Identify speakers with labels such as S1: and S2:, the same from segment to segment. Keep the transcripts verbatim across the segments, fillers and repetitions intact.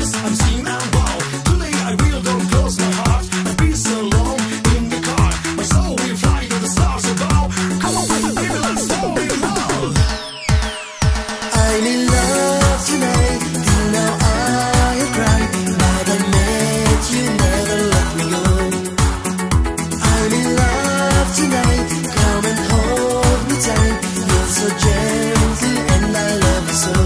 S1: yes, I'm seeing now. Wow, today I will don't close my heart and be so alone in the car. My soul will fly to the stars above. Come on, baby, let's fall in love.
S2: I'm in love tonight. Till now I have cried, but I met you, never let me go. I'm in love tonight. Come and hold me tight. You're so gentle and I love you so.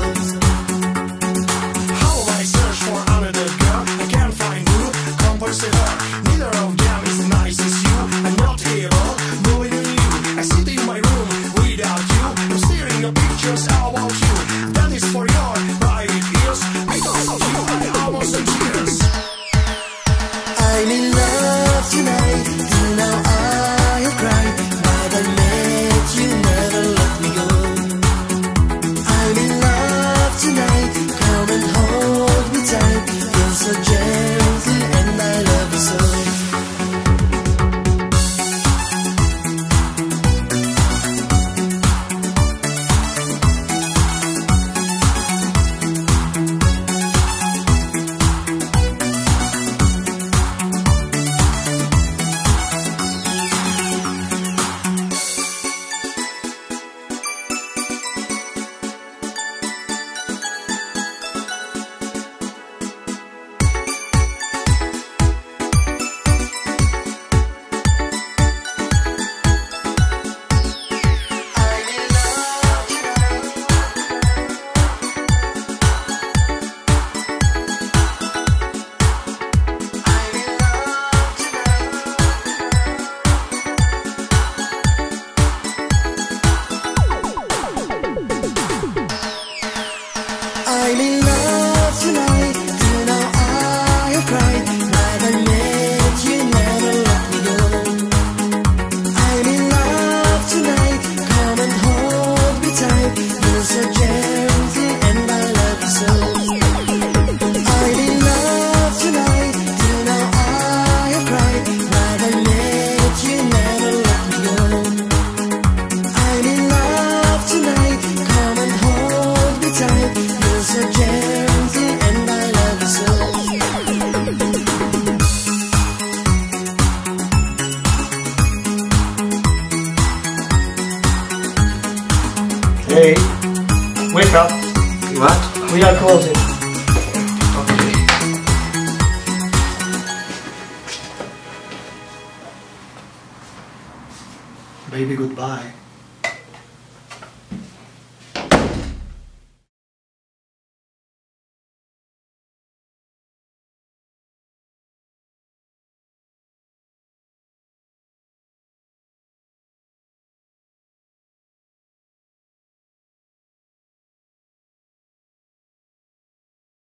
S1: How I search for another girl, I can't find you. Compulsive her, neither of them is nice as you. I'm not able, moving in you. I sit in my room without you. I'm staring at pictures about you. That is for your private ears. Because of you, I almost in tears.
S2: I'm in love tonight. Till now I have cried, but I met you, never let me go. I'm in love tonight. Come and hold me tight. You're so gentle and I love you so. I'm in love tonight. Till now I have cried, but I met you, never let me go. I'm in love tonight. Come and hold me tight. You're so gentle and I love you so. I'm in love tonight. Till now I have cried, but I met you, never let me go. I'm in love tonight. Come and hold me tight. You're so gentle and I love you so.
S3: Hey, wake up.
S4: What?
S3: We are closing.
S4: Okay.
S3: Baby, goodbye.